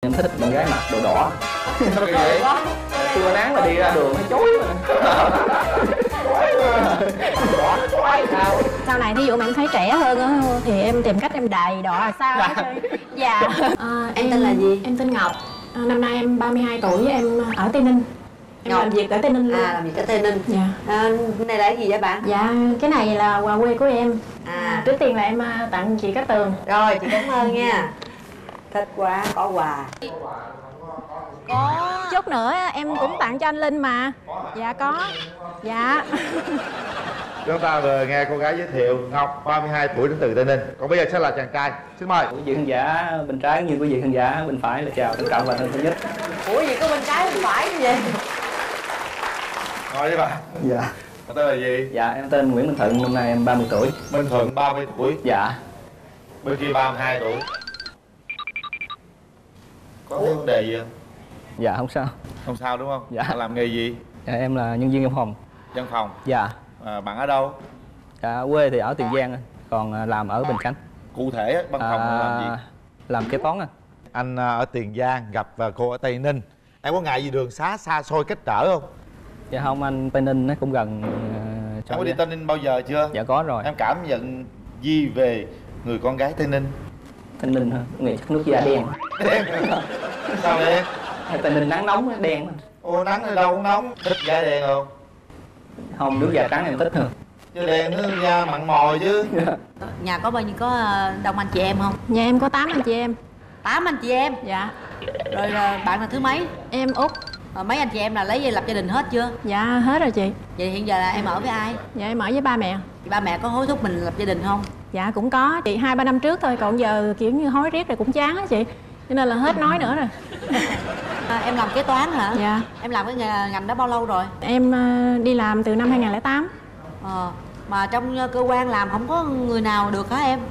Em thích bạn gái mặc đồ đỏ. Sao kỳ vậy? Trưa nắng mà đi ra đường nó chói mà. Đỏ nó chói sao? Sau này thí dụ mà em thấy trẻ hơn á thì em tìm cách em đày đỏ là sao á. Dạ. Em tên là gì? Em tên Ngọc. Năm nay em 32 tuổi, em ở Tây Ninh. Em làm việc ở Tây Ninh luôn. Làm việc ở Tây Ninh. Dạ. Cái này là cái gì vậy bạn? Dạ, cái này là quà quê của em. Trước tiên là em tặng chị Cát Tường. Rồi, chị cảm ơn nha. Thích quá, có quà. Có. Chút nữa em cũng tặng cho anh Linh mà. Dạ có. Dạ. Chúng ta vừa nghe cô gái giới thiệu Ngọc, 32 tuổi đến từ Tây Ninh. Còn bây giờ sẽ là chàng trai. Xin mời. Quý vị khán giả bên trái như quý vị khán giả bên phải là chào trân trọng và thân nhất. Ủa gì có bên trái bên phải như vậy? Ngồi đi bà. Dạ. Tên là gì? Dạ em tên Nguyễn Minh Thuận, năm nay em 30 tuổi. Minh Thuận 30 tuổi. Dạ. Bên kia 32 tuổi. Có vấn đề gì không? Dạ không sao. Không sao đúng không? Dạ. Bạn làm nghề gì? Dạ, em là nhân viên văn phòng. Văn phòng. Dạ. Bạn ở đâu? Dạ, quê thì ở Tiền Giang, còn làm ở Bình Chánh. Cụ thể văn phòng làm gì? Làm kế toán anh. Anh ở Tiền Giang gặp cô ở Tây Ninh. Em có ngại gì đường xá xa xôi cách trở không? Dạ không anh, Tây Ninh nó cũng gần. Em có đi Tây Ninh bao giờ chưa? Dạ có rồi. Em cảm nhận gì về người con gái Tây Ninh? Tây Ninh hả? Người nước da đen. Đen. Sao đen? Tây Ninh nắng nóng đen. Ô nắng ở đâu cũng nóng. Thích da đen không? Không, nước da trắng em thích hơn. Chứ đen nó da mặn mòi chứ. Nhà có bao nhiêu có đông anh chị em không? Nhà em có 8 anh chị em. 8 anh chị em? Dạ. Rồi bạn là thứ mấy? Em út. Mấy anh chị em là lấy lập gia đình hết chưa? Dạ hết rồi chị. Vậy hiện giờ là em ở với ai? Dạ em ở với ba mẹ. Thì ba mẹ có hối thúc mình lập gia đình không? Dạ cũng có chị, 2-3 năm trước thôi, còn giờ kiểu như hối riết rồi cũng chán á chị, cho nên là hết nói nữa rồi. Em làm kế toán hả? Dạ. Em làm cái ngành đó bao lâu rồi? Em đi làm từ năm 2008. Mà trong cơ quan làm không có người nào được hả em?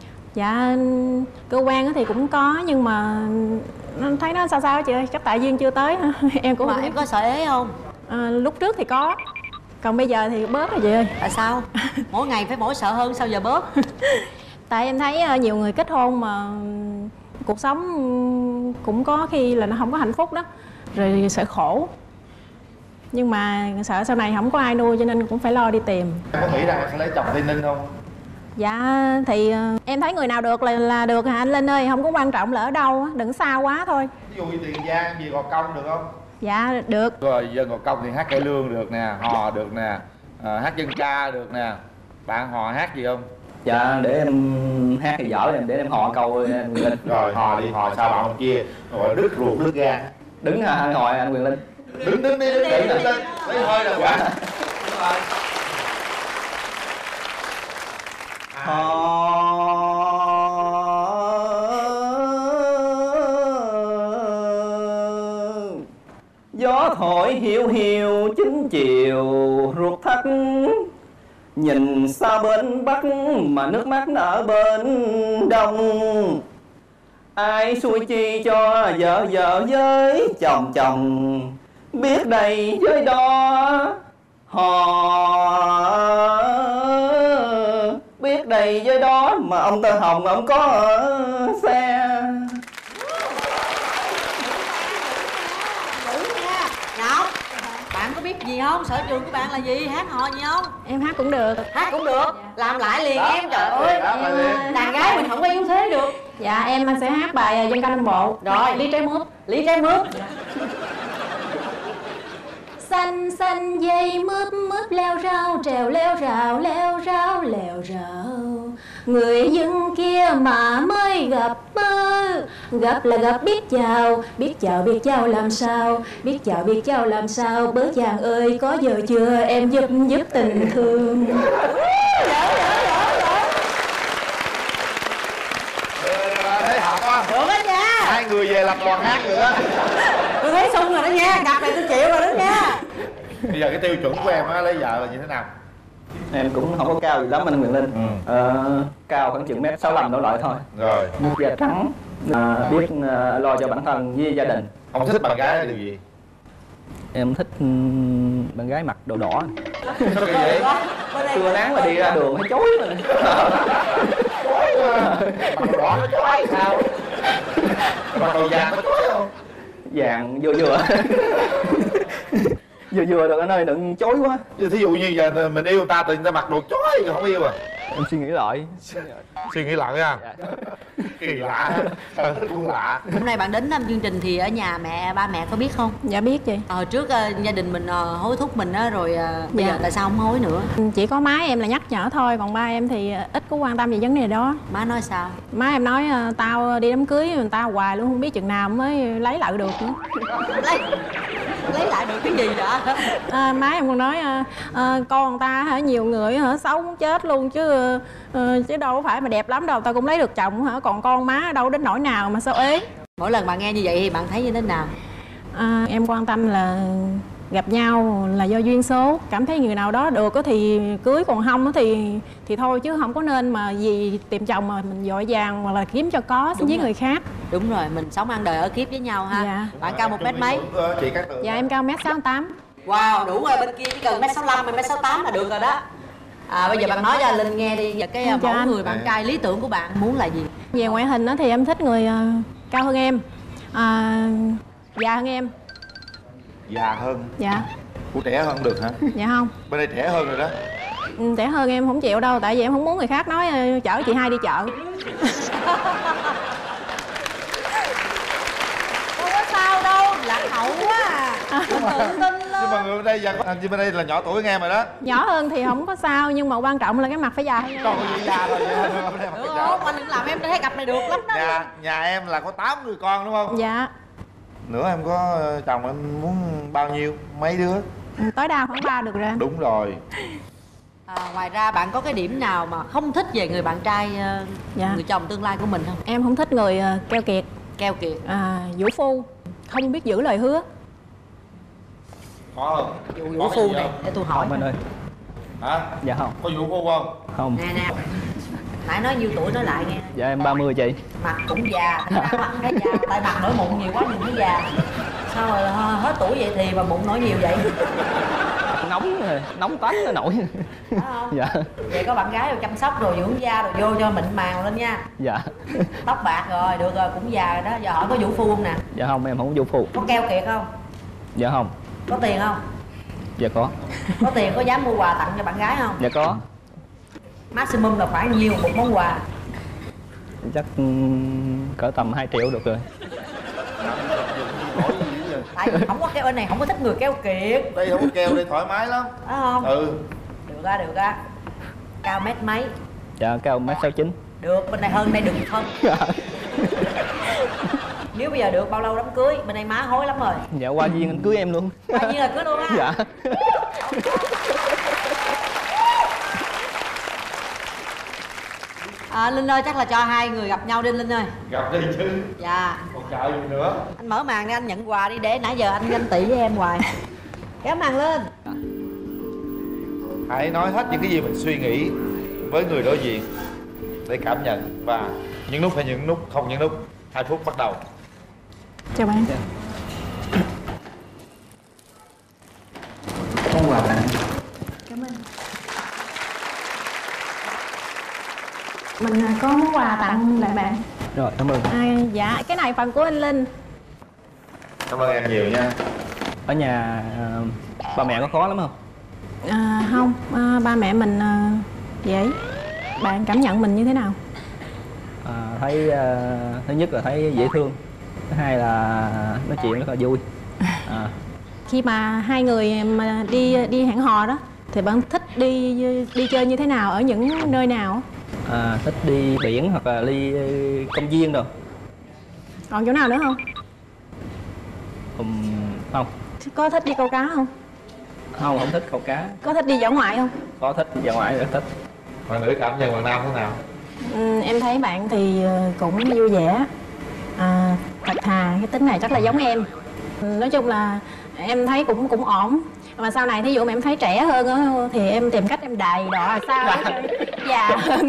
Dạ cơ quan thì cũng có nhưng mà thấy nó sao sao chị ơi, chắc tại duyên chưa tới hả? Em cũng mà không em biết. có sợ ế không? Lúc trước thì có, còn bây giờ thì bớt rồi chị ơi. Tại sao? Mỗi ngày phải mỗi sợ hơn, sao giờ bớt? Tại em thấy nhiều người kết hôn mà cuộc sống cũng có khi là nó không có hạnh phúc đó, rồi sợ khổ, nhưng mà sợ sau này không có ai nuôi cho nên cũng phải lo đi tìm. Em có nghĩ rằng em sẽ lấy chồng Tây Ninh không? Dạ thì em thấy người nào được là được hả anh Linh ơi, không có quan trọng là ở đâu, đừng xa quá thôi. Ví dụ như Tiền Giang về Gò Công được không? Dạ được. Rồi dân Gò Công thì hát cải lương được nè, hò được nè, hát dân ca được nè. Bạn hò hát gì không? Dạ để em hát thì giỏi, để em hò câu anh Quyền Linh. Rồi hò đi, hò sao bạn bên kia gọi đứt ruột đứt gan. Đứng hỏi anh Quyền Linh. Đứng đi lên lấy hơi là quả. Gió thổi hiu hiu chính chiều ruột thắt, nhìn xa bên bắc mà nước mắt nở bên đông. Ai xui chi cho vợ vợ với chồng chồng, biết đây với đó hò, biết đây với đó mà ông Tơ Hồng ông có ở xe. Ngọc, bạn có biết gì không? Sở trường của bạn là gì? Hát hò gì không? Em hát cũng được. Hát cũng được. Làm lại liền Đó, em, trời ơi. Đàn gái mình không có yếu thế được. Dạ em sẽ hát bài dân ca Nam Bộ. Rồi. Ly trái mướp. Ly trái mướp. Xanh xanh dây mướp mướp leo rau, trèo leo rào leo rau leo rào. Người dân kia mà mới gặp gặp là gặp biết chào, biết chào biết chào làm sao, biết chào biết chào làm sao. Bớ chàng ơi có giờ chưa em giúp tình thương. Thấy học á. Được đó nha. Hai người về lập đoàn hát được á. Tôi thấy sung rồi đó nha, cặp này tôi chịu rồi đó nha. Bây giờ cái tiêu chuẩn của em á lấy vợ là như thế nào? Em cũng không có cao gì lắm anh Quyền Linh. Cao khoảng chừng mét 65 đổ lại thôi. Rồi. Nước da trắng, biết lo cho bản thân với gia đình. Không thích bạn gái là điều gì? Em thích bạn gái mặc đồ đỏ. Sao kỳ vậy? Trưa nắng mà đi ra đường nó chói mà. Chói mà. Mặc đồ đỏ nó chói sao? Mặc đồ vàng có chói không? Vàng vừa vừa. Vừa vừa được anh ơi, đừng chối quá. Thí dụ như giờ mình yêu ta thì người ta mặc đồ chói rồi không yêu à? Em suy nghĩ lại. Suy nghĩ lại nha. Kỳ lạ. Cũng lạ. Hôm nay bạn đến thăm chương trình thì ở nhà ba mẹ có biết không? Dạ biết chị. Hồi trước gia đình mình hối thúc mình á, rồi bây Dạ. giờ tại sao không hối nữa? Chỉ có má em là nhắc nhở thôi, còn ba em thì ít có quan tâm về vấn đề đó. Má nói sao? Má em nói tao đi đám cưới người ta hoài luôn, không biết chừng nào mới lấy lại được nữa. lấy lại được cái gì vậy? Má em còn nói con người ta hả, nhiều người hả xấu muốn chết luôn chứ chứ đâu phải mà đẹp lắm đâu, tao cũng lấy được chồng hả, còn con má đâu đến nỗi nào mà sao ế. Mỗi lần bạn nghe như vậy thì bạn thấy như thế nào? Em quan tâm là gặp nhau là do duyên số, cảm thấy người nào đó được thì cưới, còn không thì thôi, chứ không có nên mà vì tìm chồng mà mình vội vàng hoặc là kiếm cho có với người khác. Đúng rồi, mình sống ăn đời ở kiếp với nhau ha. Dạ. Bạn cao 1 mét mấy? Chị Cát Tường. Dạ em cao 1m68. Wow, đủ rồi, bên kia chỉ cần 1m65, 1m68 là được rồi đó. Bây giờ bạn nói cho Linh nghe đi, về cái mẫu người bạn trai lý tưởng của bạn muốn là gì? Về ngoại hình thì em thích người cao hơn em, già hơn em. Già hơn. Dạ. Của trẻ hơn được hả? Dạ không. Bên đây trẻ hơn rồi đó. Trẻ hơn em không chịu đâu, tại vì em không muốn người khác nói chở chị hai đi chợ. Không có sao đâu, lạc hậu quá à. Mình tự tin lên. Nhưng mà người bên đây anh chị bên đây là nhỏ tuổi nghe mà đó. Nhỏ hơn thì không có sao, nhưng mà quan trọng là cái mặt phải dài hơn. Còn gì già rồi vậy thôi, bên đây mặt Được già. không? Anh đừng làm em thấy cặp này được lắm đó. Nhà em là có 8 người con đúng không? Dạ. Nữa em có chồng em muốn bao nhiêu? Mấy đứa? Tối đa khoảng 3 được rồi. Đúng rồi. Ngoài ra bạn có cái điểm nào mà không thích về người bạn trai, Dạ. người chồng tương lai của mình không? Em không thích người keo kiệt, Keo kiệt. vũ phu, không biết giữ lời hứa. Có không? Vũ phu này để tôi hỏi. Không anh ơi. Hả? Dạ không. Có vũ phu không? Không. Nè nãy nói nhiêu tuổi nói lại nghe. Dạ em 30 chị. Mặt cũng già, thật ra mặt cũng thấy già, tại mặt nổi mụn nhiều quá nhìn thấy già. Sao rồi hết tuổi vậy thì mà mụn nổi nhiều vậy? Nóng rồi, nóng tánh nó nổi. Phải không? Dạ. Vậy có bạn gái rồi chăm sóc rồi dưỡng da rồi vô cho mịn màng lên nha. Dạ. Tóc bạc rồi, được rồi, cũng già rồi đó. Giờ hỏi có vũ phu không nè? Dạ không, em không có vũ phu. Có keo kiệt không? Dạ không. Có tiền không? Dạ có. Có tiền có dám mua quà tặng cho bạn gái không? Dạ có. Maximum là khoảng nhiêu một món quà? Chắc cỡ tầm 2 triệu được rồi. Tại vì không có keo, bên này không có thích người keo kiệt. Đây không có keo, đây thoải mái lắm. Phải không? Ừ. Được á. Cao mét mấy? Dạ cao 1m69. Được, bên này hơn đây đừng hơn. Nếu bây giờ được bao lâu đám cưới? Bên đây má hối lắm rồi. Dạ qua duyên anh cưới em luôn. Bao nhiêu là cưới luôn á? Dạ. Linh ơi, chắc là cho hai người gặp nhau đi Linh ơi. Gặp đi chứ. Dạ. Còn chờ gì nữa. Anh mở màn đi, anh nhận quà đi, để nãy giờ anh ganh tị với em hoài. Kéo màn lên. Hãy nói hết những cái gì mình suy nghĩ với người đối diện để cảm nhận, và những nút hay những nút, không những nút. 2 phút bắt đầu. Chào bạn. Con quà tặng. Cảm ơn. Mình có món quà tặng lại bạn. Rồi cảm ơn. Dạ, cái này phần của anh Linh. Cảm ơn em nhiều nha. Ở nhà ba mẹ có khó lắm không? Không, ba mẹ mình dễ. Bạn cảm nhận mình như thế nào? Thấy thứ nhất là thấy dễ thương, thứ hai là nói chuyện rất là vui. Khi mà hai người mà đi hẹn hò đó thì bạn thích đi chơi như thế nào, ở những nơi nào? Thích đi biển hoặc là đi công viên rồi. Còn chỗ nào nữa không? Không. Có thích đi câu cá không? Không thích câu cá. Có thích đi dã ngoại không? Có thích, dã ngoại rất thích. Bạn nữ cảm nhận bạn nam thế nào? Em thấy bạn thì cũng vui vẻ, thật thà, cái tính này chắc là giống em. Nói chung là em thấy cũng ổn. Mà sau này thí dụ mà em thấy trẻ hơn á thì em tìm cách em đầy đọ sao đó già hơn.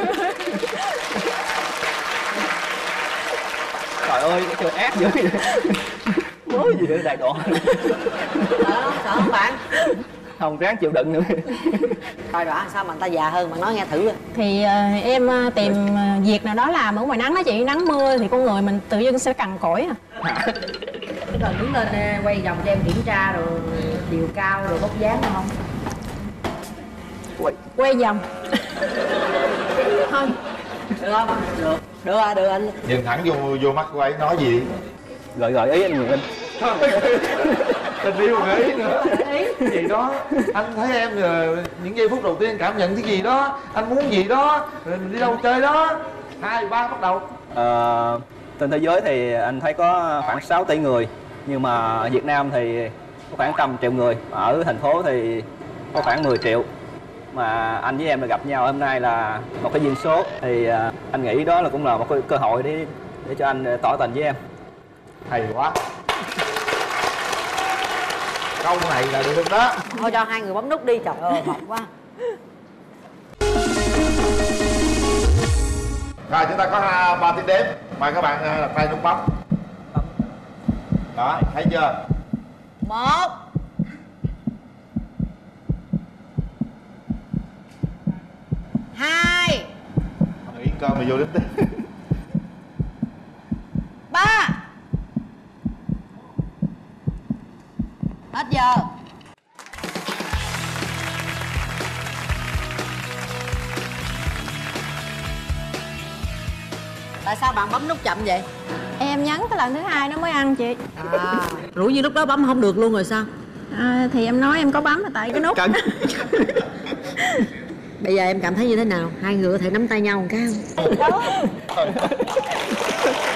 Trời ơi, cái trời ác dữ vậy. Mới gì để đại độ. Sợ không bạn? Không, ráng chịu đựng nữa. Coi rõ sao mà người ta già hơn, bạn nói nghe thử. Thì em tìm việc nào đó làm ở ngoài nắng đó chị, nắng mưa thì con người mình tự dưng sẽ cằn cỗi à. Cái cần đứng lên quay vòng cho em kiểm tra rồi chiều cao rồi bốc dáng được không? Quay vòng. Không. Được không? Được anh. Nhìn thẳng vô mắt cô ấy nói gì? Gợi ý anh Nguyễn Linh. Tình yêu gợi ý nữa. Cái gì đó anh thấy em những giây phút đầu tiên cảm nhận cái gì đó, anh muốn gì đó, rồi mình đi đâu chơi đó. 2, 3 bắt đầu. Trên thế giới thì anh thấy có khoảng 6 tỷ người, nhưng mà Việt Nam thì có khoảng 100 triệu người, ở thành phố thì có khoảng 10 triệu. Mà anh với em là gặp nhau hôm nay là một cái duyên số, thì anh nghĩ đó là cũng là một cái cơ hội để cho anh tỏ tình với em. Hay quá. Câu này là được đó. Thôi cho hai người bấm nút đi, trời ơi mệt quá. Rồi chúng ta có 3 tiếng đếm. Mời các bạn đặt tay nút bấm. Đó, thấy chưa? 1 2 Nghĩ coi mà vô đếm tiếp. 3 Hết giờ. Tại sao bạn bấm nút chậm vậy? Em nhấn cái lần thứ 2 nó mới ăn chị. Rủi như lúc đó bấm không được luôn rồi sao? Thì em nói em có bấm là tại cái nút. Bây giờ em cảm thấy như thế nào? Hai người có thể nắm tay nhau một cái không?